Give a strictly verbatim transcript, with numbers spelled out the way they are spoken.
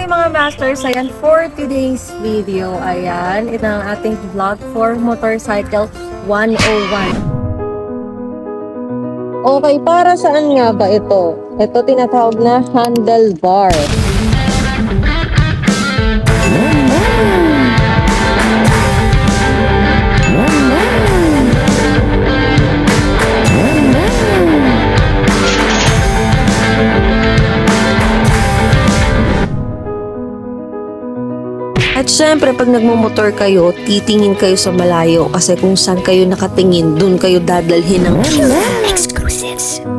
Hi mga masters! Ayan, for today's video, ayan, ito ang ating vlog for Motorcycle one oh one. Okay, para saan nga ba ito? Ito tinatawag na handlebar. At syempre, pag nagmumotor kayo, titingin kayo sa malayo kasi kung saan kayo nakatingin, dun kayo dadalhin ng exclusives.